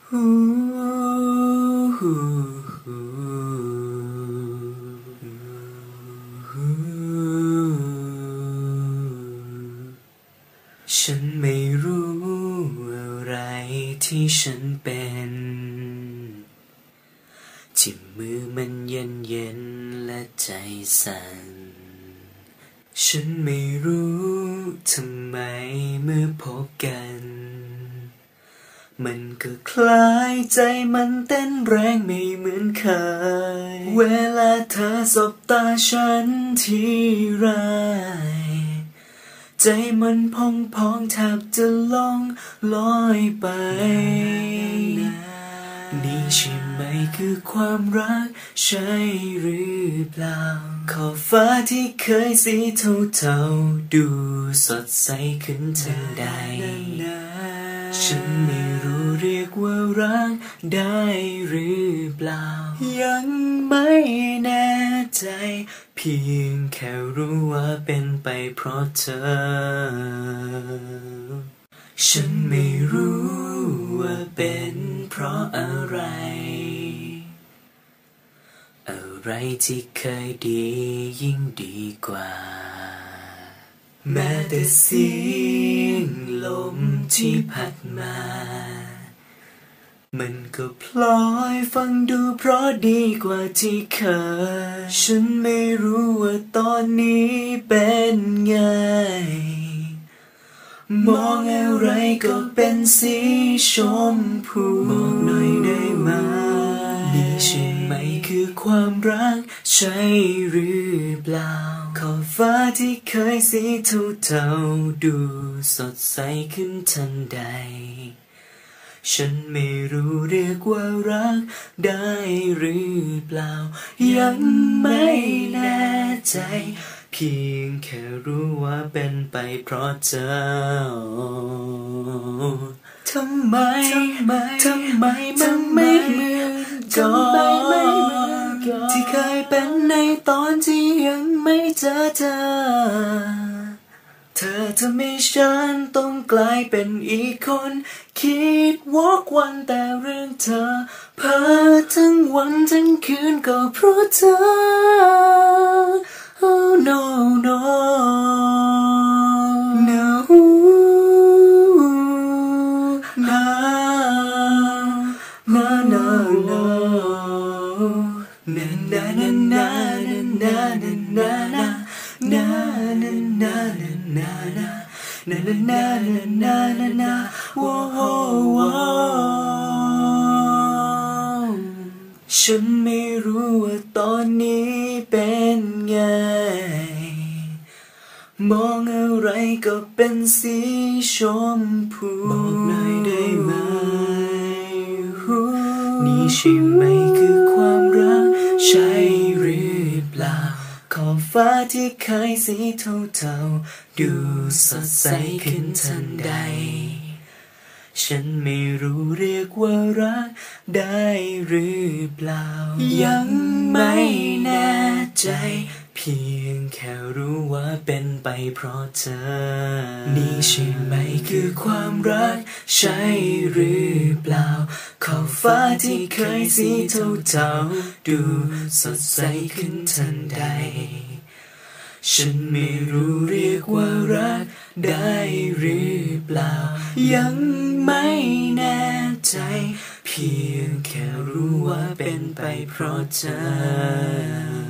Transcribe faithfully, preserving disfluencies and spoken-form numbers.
ฉันไม่รู้อะไรที่ฉันเป็นที่มือมันเย็นเย็นและใจสั่นฉันไม่รู้ทำไมเมื่อพบกันมันก็คล้ายใจมันเต้นแรงไม่เหมือนเคยเวลาเธอสบตาฉันทีไรใจมันพองพองแทบจะล่องลอยไปนี่ใช่ไหมคือความรักใช่หรือเปล่าขอบฟ้าที่เคยสีเทาๆดูสดใสขึ้นทันใดฉันไม่รู้เรียกว่ารักได้หรือเปล่ายังไม่แน่ใจเพียงแค่รู้ว่าเป็นไปเพราะเธอฉันไม่รู้ว่าเป็นเพราะอะไรอะไรที่เคยดียิ่งดีกว่าแม้แต่เสียงลมที่พัดมามันก็พลอยฟังดูเพราะดีกว่าที่เคยฉันไม่รู้ว่าตอนนี้เป็นไงมองอะไรก็เป็นสีชมพูบอกหน่อยได้ไหมนี่ใช่ไหมคือความรักใช่หรือเปล่าขอบฟ้าที่เคยสีเทาๆดูสดใสขึ้นทันใดฉันไม่รู้เรียกว่ารักได้หรือเปล่ายังไม่แน่ใจเพียงแค่รู้ว่าเป็นไปเพราะเธอทำไมทำไมมันไม่เหมือนก่อนที่เคยเป็นในตอนที่ยังไม่เจอเธอเธอทำให้ฉันต้องกลายเป็นอีกคนคิดวอกวันแต่เรื่องเธอเพ้อทั้งวันทั้งคืนก็เพราะเธอ Oh no no no no no no no na na na na na na na na na na na na na na na na na na na whoa ฉันไม่รู้ว่าตอนนี้เป็นไงมองอะไรก็เป็นสีชมพูบอกหน่อยได้ไหมนี่ใช่ไหมคือความรักใช่หรือเปล่าขอบฟ้าที่เคยสีเทาๆดูสดใสขึ้นทันใดฉันไม่รู้เรียกว่ารักได้หรือเปล่ายังไม่แน่ใจเพียงแค่รู้ว่าเป็นไปเพราะเธอนี่ใช่ไหมคือความรักใช่หรือเปล่าขอบฟ้าที่เคยสีเทาๆดูสดใสขึ้นทันใดฉันไม่รู้เรียกว่ารักได้หรือเปล่ายังไม่แน่ใจเพียงแค่รู้ว่าเป็นไปเพราะเธอ